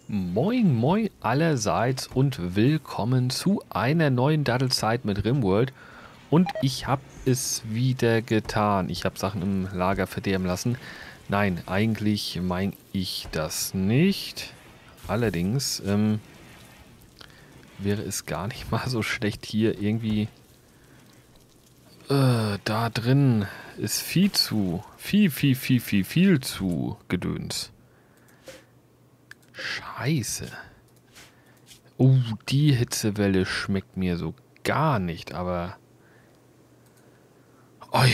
Moin moin allerseits und willkommen zu einer neuen Dattelzeit mit Rimworld. Und ich habe es wieder getan. Ich habe Sachen im Lager verderben lassen. Nein, eigentlich meine ich das nicht. Allerdings wäre es gar nicht mal so schlecht hier irgendwie... da drin ist viel zu Gedöns. Scheiße. Oh, die Hitzewelle schmeckt mir so gar nicht, aber... Oi.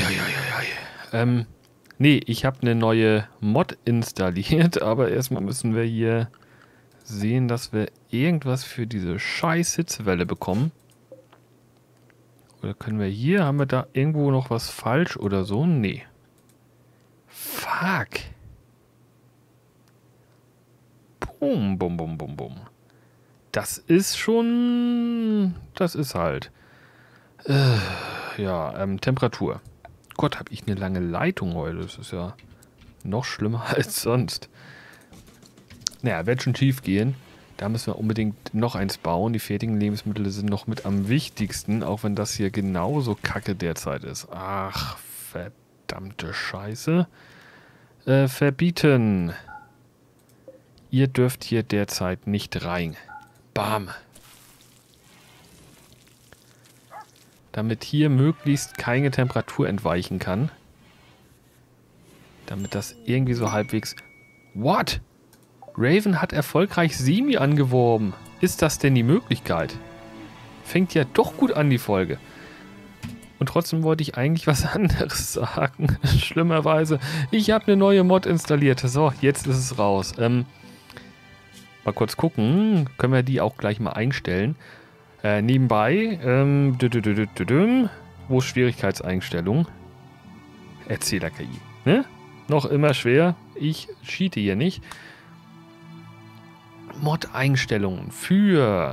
Nee, ich habe eine neue Mod installiert, aber erstmal müssen wir hier sehen, dass wir irgendwas für diese scheiß Hitzewelle bekommen. Oder können wir hier, haben wir da irgendwo noch was falsch oder so? Nee. Fuck. Bum. Das ist schon... Das ist halt... Temperatur. Gott, habe ich eine lange Leitung heute. Das ist ja noch schlimmer als sonst. Naja, wird schon schief gehen. Da müssen wir unbedingt noch eins bauen. Die fertigen Lebensmittel sind noch mit am wichtigsten, auch wenn das hier genauso kacke derzeit ist. Ach, verdammte Scheiße. Verbieten. Ihr dürft hier derzeit nicht rein. Bam. Damit hier möglichst keine Temperatur entweichen kann. Damit das irgendwie so halbwegs... What? Raven hat erfolgreich Simi angeworben. Ist das denn die Möglichkeit? Fängt ja doch gut an, die Folge. Und trotzdem wollte ich eigentlich was anderes sagen. Schlimmerweise. Ich habe eine neue Mod installiert. So, jetzt ist es raus. Mal kurz gucken. Können wir die auch gleich mal einstellen. Nebenbei. Wo ist Schwierigkeitseinstellung? Erzähler-KI. Ne? Noch immer schwer. Ich cheate hier nicht. Mod-Einstellungen für.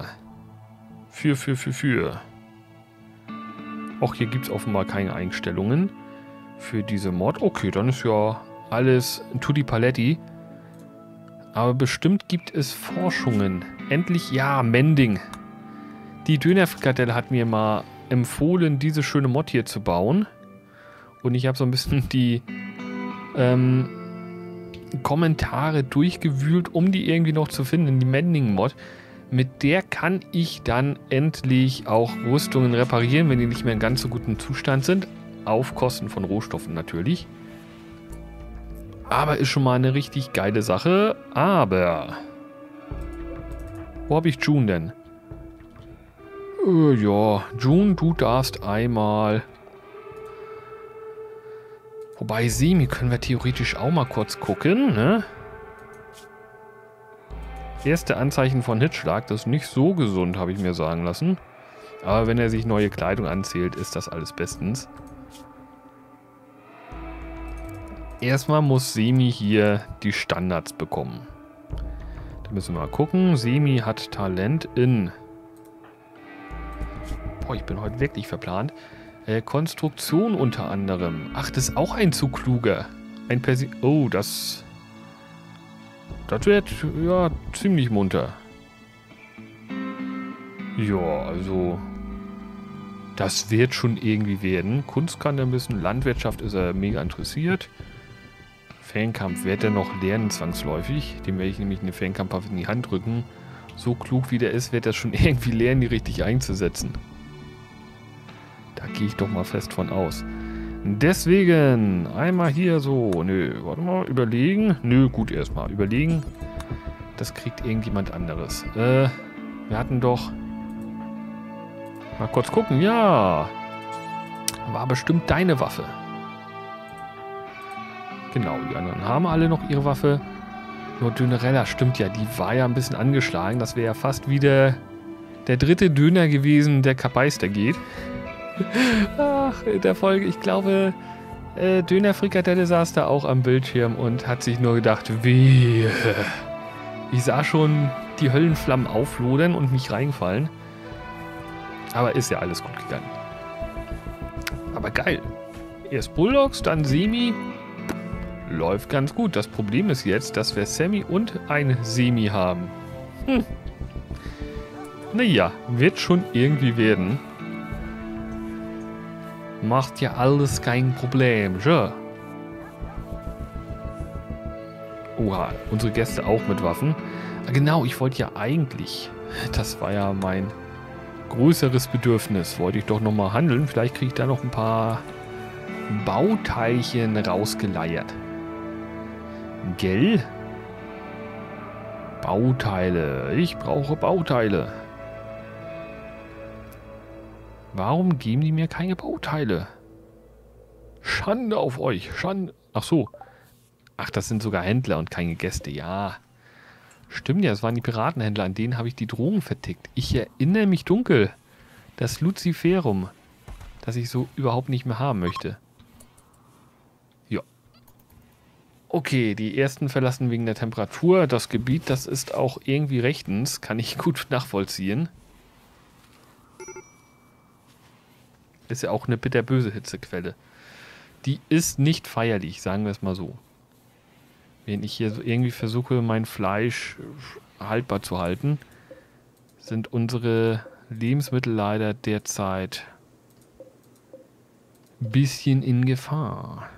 Auch hier gibt es offenbar keine Einstellungen für diese Mod. Okay, dann ist ja alles tutti paletti. Aber bestimmt gibt es Forschungen. Endlich, ja, Mending. Die Dönerfrikadelle hat mir mal empfohlen, diese schöne Mod hier zu bauen. Und ich habe so ein bisschen die Kommentare durchgewühlt, um die irgendwie noch zu finden. Die Mending-Mod. Mit der kann ich dann endlich auch Rüstungen reparieren, wenn die nicht mehr in ganz so gutem Zustand sind. Auf Kosten von Rohstoffen natürlich. Aber ist schon mal eine richtig geile Sache. Aber... Wo habe ich June denn? Ja, June, du darfst einmal... Wobei, Semi können wir theoretisch auch mal kurz gucken, ne? Erste Anzeichen von Hitzschlag, das ist nicht so gesund, habe ich mir sagen lassen. Aber wenn er sich neue Kleidung anzählt, ist das alles bestens. Erstmal muss Semi hier die Standards bekommen. Da müssen wir mal gucken. Semi hat Talent in... Boah, ich bin heute wirklich verplant. Konstruktion unter anderem. Ach, das ist auch ein zu kluger. Ein Persi... Oh, das... Das wird, ja, ziemlich munter. Ja, also... Das wird schon irgendwie werden. Kunst kann er ein bisschen, Landwirtschaft ist er mega interessiert. Fernkampf wird er noch lernen zwangsläufig. Dem werde ich nämlich eine Fernkampfwaffe in die Hand drücken. So klug wie der ist, wird er schon irgendwie lernen, die richtig einzusetzen. Da gehe ich doch mal fest von aus. Deswegen einmal hier so. Nö, warte mal, überlegen. Nö, gut erstmal. Überlegen. Das kriegt irgendjemand anderes. Wir hatten doch... Mal kurz gucken. Ja. War bestimmt deine Waffe. Genau, die anderen haben alle noch ihre Waffe. Nur Dönerella, stimmt ja, die war ja ein bisschen angeschlagen. Das wäre ja fast wieder der dritte Döner gewesen, der Kapeister geht. Ach, in der Folge, ich glaube, Dönerfrikadelle saß da auch am Bildschirm und hat sich nur gedacht, wehe. Ich sah schon die Höllenflammen auflodern und mich reingefallen. Aber ist ja alles gut gegangen. Aber geil. Erst Bulldogs, dann Semi. Läuft ganz gut. Das Problem ist jetzt, dass wir Sammy und ein Semi haben. Naja, wird schon irgendwie werden. Macht ja alles kein Problem, ja. Oha, unsere Gäste auch mit Waffen. Genau, ich wollte ja eigentlich, das war ja mein größeres Bedürfnis, wollte ich doch nochmal handeln. Vielleicht kriege ich da noch ein paar Bauteilchen rausgeleiert. Gell? Bauteile. Ich brauche Bauteile. Warum geben die mir keine Bauteile? Schande auf euch. Schande. Ach so. Ach, das sind sogar Händler und keine Gäste. Ja. Stimmt ja, das waren die Piratenhändler. An denen habe ich die Drogen vertickt. Ich erinnere mich dunkel. Das Luciferum. Das ich so überhaupt nicht mehr haben möchte. Ja. Okay, die ersten verlassen wegen der Temperatur. Das Gebiet, das ist auch irgendwie rechtens. Kann ich gut nachvollziehen. Ist ja auch eine bitterböse Hitzequelle. Die ist nicht feierlich, sagen wir es mal so. Wenn ich hier so irgendwie versuche, mein Fleisch haltbar zu halten, sind unsere Lebensmittel leider derzeit ein bisschen in Gefahr.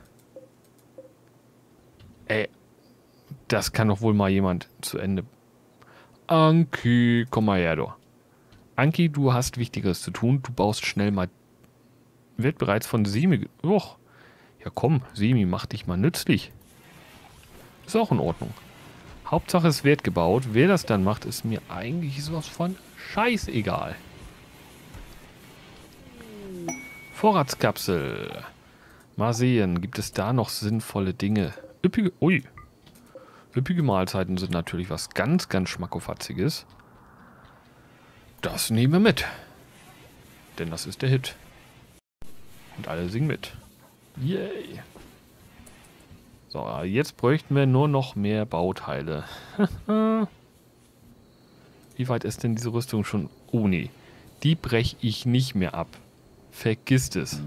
Das kann doch wohl mal jemand zu Ende. Anki, komm mal her, du. Anki, du hast Wichtigeres zu tun. Du baust schnell mal. Wird bereits von Semi. Och, ja komm, Semi, mach dich mal nützlich. Ist auch in Ordnung. Hauptsache es wird gebaut. Wer das dann macht, ist mir eigentlich sowas von scheißegal. Vorratskapsel. Mal sehen, gibt es da noch sinnvolle Dinge? Üppige Mahlzeiten sind natürlich was ganz, ganz Schmackofatziges. Das nehmen wir mit. Denn das ist der Hit. Und alle singen mit. Yay. So, jetzt bräuchten wir nur noch mehr Bauteile. Wie weit ist denn diese Rüstung schon? Oh nee, die breche ich nicht mehr ab. Vergisst es.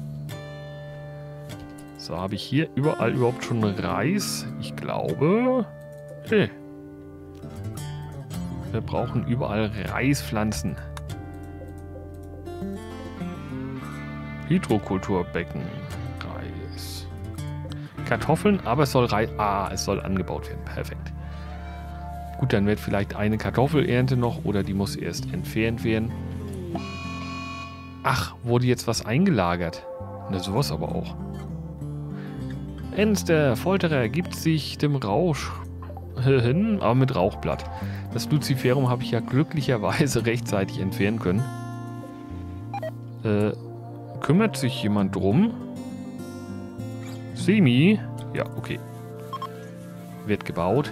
So, habe ich hier überall überhaupt schon Reis? Ich glaube... Nee. Wir brauchen überall Reispflanzen. Hydrokulturbecken. Reis. Kartoffeln, aber es soll es soll angebaut werden. Perfekt. Gut, dann wird vielleicht eine Kartoffelernte noch oder die muss erst entfernt werden. Ach, wurde jetzt was eingelagert? Na, sowas aber auch. Der Folterer gibt sich dem Rausch hin, aber mit Rauchblatt. Das Luciferum habe ich ja glücklicherweise rechtzeitig entfernen können. Kümmert sich jemand drum? Semi? Ja, okay. Wird gebaut.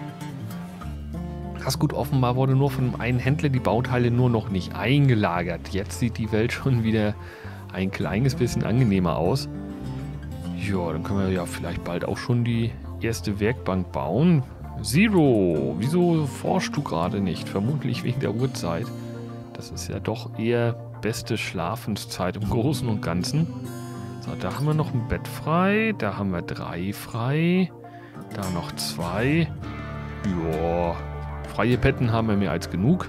Das gut, offenbar wurde nur von einem Händler die Bauteile nur noch nicht eingelagert. Jetzt sieht die Welt schon wieder ein kleines bisschen angenehmer aus. Ja, dann können wir ja vielleicht bald auch schon die erste Werkbank bauen. Zero, wieso forschst du gerade nicht? Vermutlich wegen der Uhrzeit. Das ist ja doch eher beste Schlafenszeit im Großen und Ganzen. So, da haben wir noch ein Bett frei. Da haben wir 3 frei. Da noch 2. Ja, freie Betten haben wir mehr als genug.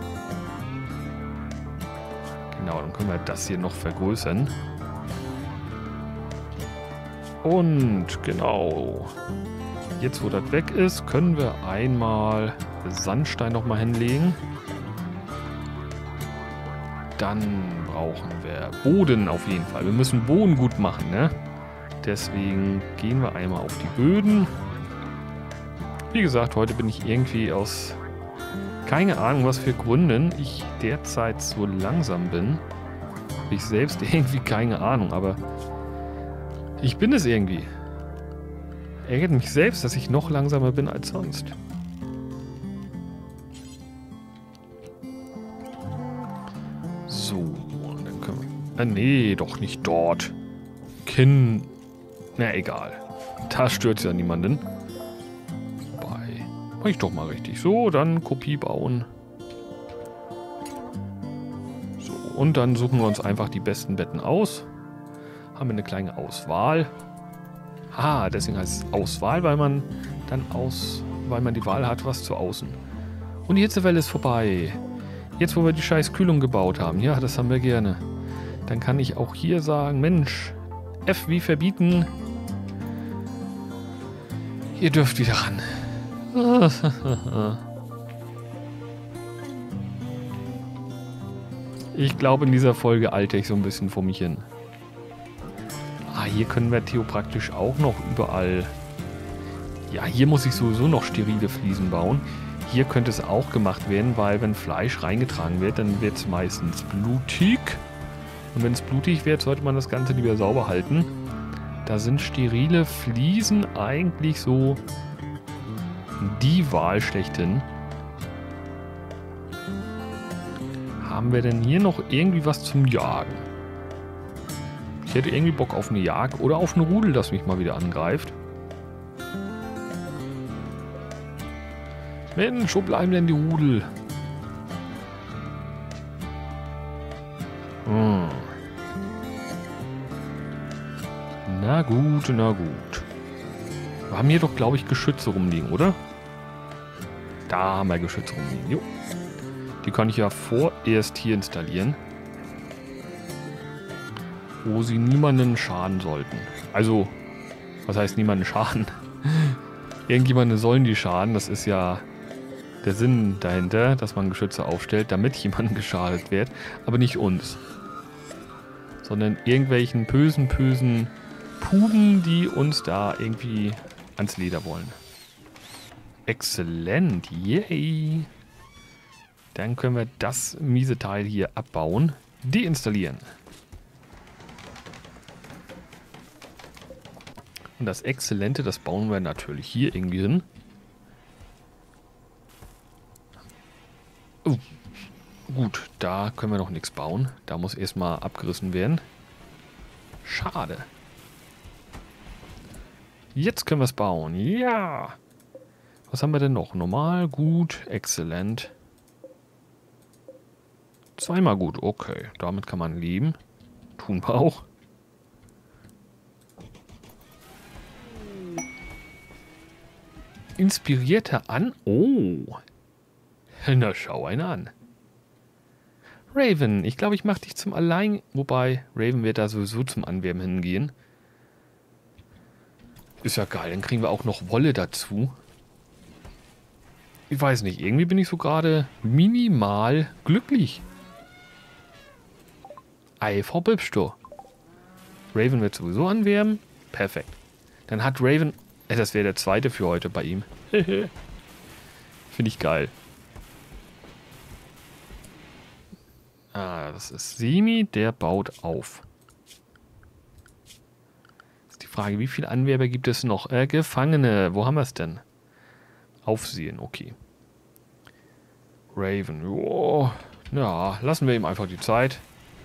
Genau, dann können wir das hier noch vergrößern. Und genau, jetzt wo das weg ist, können wir einmal Sandstein nochmal hinlegen. Dann brauchen wir Boden auf jeden Fall. Wir müssen Boden gut machen, ne? Deswegen gehen wir einmal auf die Böden. Wie gesagt, heute bin ich irgendwie aus keine Ahnung was für Gründen ich derzeit so langsam bin. Habe ich selbst irgendwie keine Ahnung, aber ich bin es irgendwie. Ärgert mich selbst, dass ich noch langsamer bin als sonst. So, und dann können wir... nee, doch nicht dort. Na, egal. Da stört ja niemanden. Mach ich doch mal richtig. So, dann Kopie bauen. So, und dann suchen wir uns einfach die besten Betten aus. Haben wir eine kleine Auswahl. Deswegen heißt es Auswahl, weil man die Wahl hat, was zu außen. Und die Hitzewelle ist vorbei. Jetzt, wo wir die scheiß Kühlung gebaut haben. Ja, das haben wir gerne. Dann kann ich auch hier sagen, Mensch, F wie verbieten. Ihr dürft wieder ran. Ich glaube, in dieser Folge alte ich so ein bisschen vor mich hin. Ah, hier können wir theopraktisch auch noch überall... Ja, hier muss ich sowieso noch sterile Fliesen bauen. Hier könnte es auch gemacht werden, weil wenn Fleisch reingetragen wird, dann wird es meistens blutig. Und wenn es blutig wird, sollte man das Ganze lieber sauber halten. Da sind sterile Fliesen eigentlich so die Wahl schlechthin. Haben wir denn hier noch irgendwie was zum Jagen? Ich hätte irgendwie Bock auf eine Jagd oder auf ein Rudel, das mich mal wieder angreift. Mensch, wo bleiben denn die Rudel? Hm. Na gut, na gut. Wir haben hier doch, glaube ich, Geschütze rumliegen, oder? Da haben wir Geschütze rumliegen. Jo. Die kann ich ja vorerst hier installieren. Wo sie niemanden schaden sollten. Also, was heißt niemanden schaden? Irgendjemanden sollen die schaden. Das ist ja der Sinn dahinter, dass man Geschütze aufstellt, damit jemand geschadet wird. Aber nicht uns. Sondern irgendwelchen bösen Puben, die uns da irgendwie ans Leder wollen. Exzellent. Yay. Dann können wir das miese Teil hier abbauen. Deinstallieren. Und das Exzellente, das bauen wir natürlich hier irgendwie hin. Gut, da können wir noch nichts bauen. Da muss erstmal abgerissen werden. Schade. Jetzt können wir es bauen. Ja. Was haben wir denn noch? Normal, gut, exzellent. Zweimal gut. Okay, damit kann man leben. Tun wir auch. Inspirierte an? Oh. Na, schau einer an. Raven, ich glaube, ich mache dich zum Allein... Wobei, Raven wird da sowieso zum Anwerben hingehen. Ist ja geil, dann kriegen wir auch noch Wolle dazu. Ich weiß nicht, irgendwie bin ich so gerade minimal glücklich. Ei, Frau Bibsto. Raven wird sowieso anwerben. Perfekt. Dann hat Raven... das wäre der zweite für heute bei ihm. Finde ich geil. Ah, das ist Semi, der baut auf. Ist die Frage, wie viele Anwerber gibt es noch? Gefangene, wo haben wir es denn? Aufsehen, okay. Raven, jo. Ja, lassen wir ihm einfach die Zeit.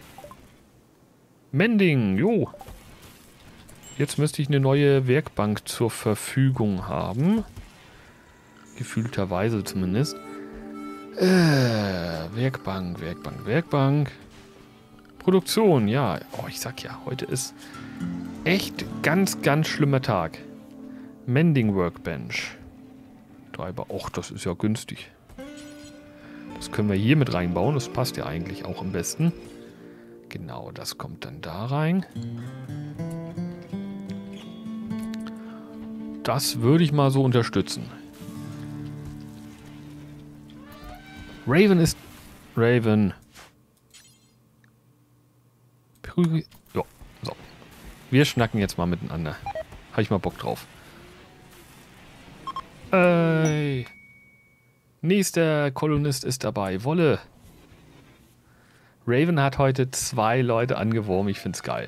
Mending, jo. Jetzt müsste ich eine neue Werkbank zur Verfügung haben. Gefühlterweise zumindest. Werkbank. Produktion, ja. Oh, ich sag ja, heute ist echt ganz schlimmer Tag. Mending Workbench. Treiber, och, das ist ja günstig. Das können wir hier mit reinbauen. Das passt ja eigentlich auch am besten. Genau, das kommt dann da rein. Das würde ich mal so unterstützen. Raven ist... Raven. Jo, so. Wir schnacken jetzt mal miteinander. Habe ich mal Bock drauf. Ey. Nächster Kolonist ist dabei. Wolle. Raven hat heute 2 Leute angeworben. Ich find's geil.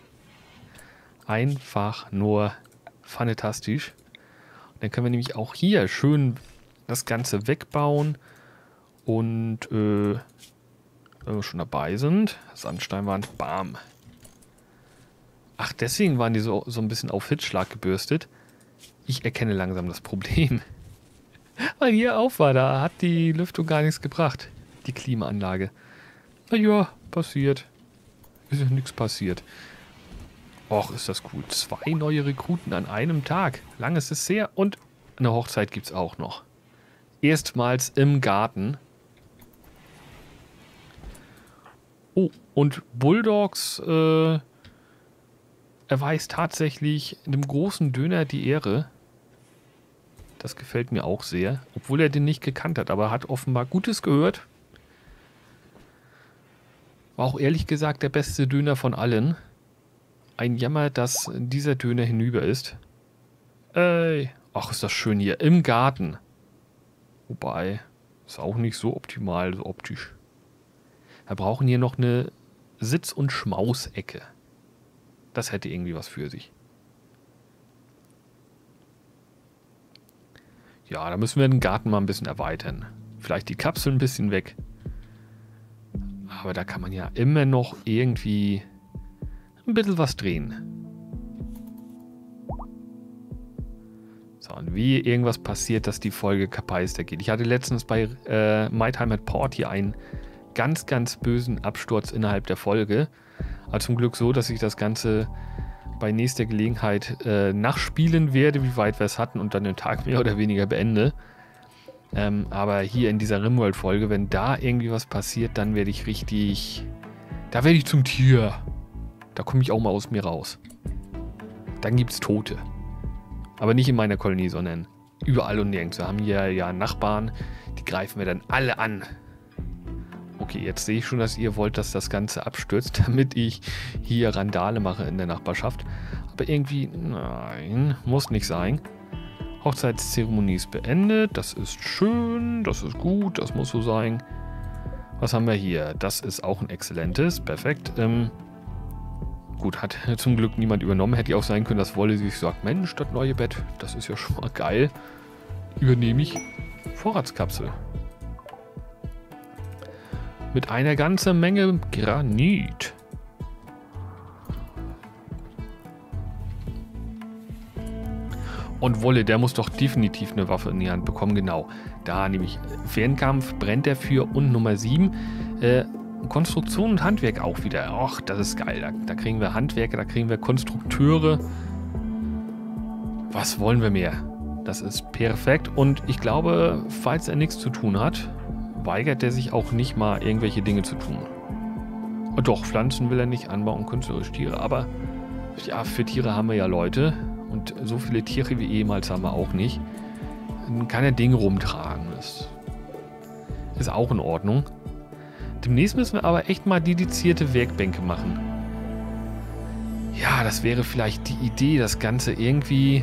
Einfach nur fantastisch. Dann können wir nämlich auch hier schön das Ganze wegbauen. Und wenn wir schon dabei sind, Sandsteinwand, bam. Ach, deswegen waren die so ein bisschen auf Hitzschlag gebürstet. Ich erkenne langsam das Problem. Weil hier auf war, da hat die Lüftung gar nichts gebracht. Die Klimaanlage. Naja, passiert. Ist ja nichts passiert. Och, ist das cool. 2 neue Rekruten an einem Tag. Lang ist es her und eine Hochzeit gibt es auch noch. Erstmals im Garten. Oh, und Bulldogs erweist tatsächlich dem großen Döner die Ehre. Das gefällt mir auch sehr. Obwohl er den nicht gekannt hat, aber er hat offenbar Gutes gehört. War auch ehrlich gesagt der beste Döner von allen. Ein Jammer, dass dieser Döner hinüber ist. Ey, ach, ist das schön hier im Garten. Wobei, ist auch nicht so optimal, so optisch. Wir brauchen hier noch eine Sitz- und Schmausecke. Das hätte irgendwie was für sich. Ja, da müssen wir den Garten mal ein bisschen erweitern. Vielleicht die Kapsel ein bisschen weg. Aber da kann man ja immer noch irgendwie ein bisschen was drehen. So, und wie irgendwas passiert, dass die Folge kapeister geht. Ich hatte letztens bei My Time at Port hier einen ganz, ganz bösen Absturz innerhalb der Folge. Aber zum Glück so, dass ich das Ganze bei nächster Gelegenheit nachspielen werde, wie weit wir es hatten und dann den Tag mehr oder weniger beende. Aber hier in dieser Rimworld-Folge, wenn da irgendwie was passiert, dann werde ich richtig... Da werde ich zum Tier. Da komme ich auch mal aus mir raus. Dann gibt es Tote. Aber nicht in meiner Kolonie, sondern überall und nirgends. Wir haben hier ja Nachbarn, die greifen wir dann alle an. Okay, jetzt sehe ich schon, dass ihr wollt, dass das Ganze abstürzt, damit ich hier Randale mache in der Nachbarschaft. Aber irgendwie, nein, muss nicht sein. Hochzeitszeremonie ist beendet. Das ist schön, das ist gut, das muss so sein. Was haben wir hier? Das ist auch ein exzellentes, perfekt. Gut, hat zum Glück niemand übernommen. Hätte ja auch sein können, dass Wolle sich sagt, Mensch, das neue Bett, das ist ja schon mal geil. Übernehme ich. Vorratskapsel. Mit einer ganzen Menge Granit. Und Wolle, der muss doch definitiv eine Waffe in die Hand bekommen. Genau, da nämlich Fernkampf brennt er für. Und Nummer 7, Konstruktion und Handwerk auch wieder. Ach, das ist geil. Da kriegen wir Handwerker, da kriegen wir Konstrukteure. Was wollen wir mehr? Das ist perfekt. Und ich glaube, falls er nichts zu tun hat, weigert er sich auch nicht mal, irgendwelche Dinge zu tun. Doch, Pflanzen will er nicht anbauen, künstlerisch Tiere. Aber ja, für Tiere haben wir ja Leute. Und so viele Tiere wie ehemals haben wir auch nicht. Dann kann er Dinge rumtragen. Das ist auch in Ordnung. Demnächst müssen wir aber echt mal dedizierte Werkbänke machen. Ja, das wäre vielleicht die Idee, das Ganze irgendwie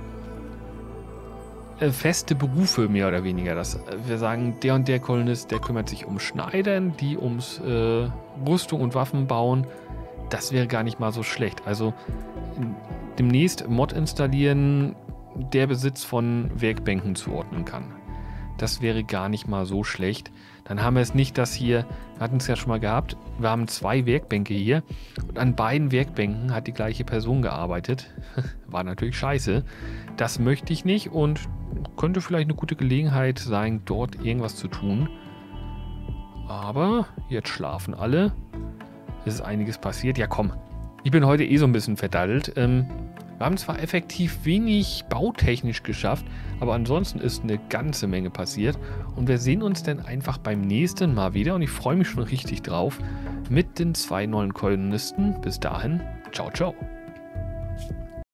feste Berufe mehr oder weniger. Dass wir sagen, der und der Kolonist, der kümmert sich um Schneidern, die ums Rüstung und Waffen bauen. Das wäre gar nicht mal so schlecht. Also demnächst Mod installieren, der Besitz von Werkbänken zuordnen kann. Das wäre gar nicht mal so schlecht. Dann haben wir es nicht, dass hier, wir hatten es ja schon mal gehabt, wir haben 2 Werkbänke hier und an beiden Werkbänken hat die gleiche Person gearbeitet. War natürlich scheiße. Das möchte ich nicht und könnte vielleicht eine gute Gelegenheit sein, dort irgendwas zu tun. Aber jetzt schlafen alle. Es ist einiges passiert. Ja komm, ich bin heute eh so ein bisschen verdaddelt. Wir haben zwar effektiv wenig bautechnisch geschafft, aber ansonsten ist eine ganze Menge passiert. Und wir sehen uns dann einfach beim nächsten Mal wieder. Und ich freue mich schon richtig drauf mit den 2 neuen Kolonisten. Bis dahin, ciao, ciao.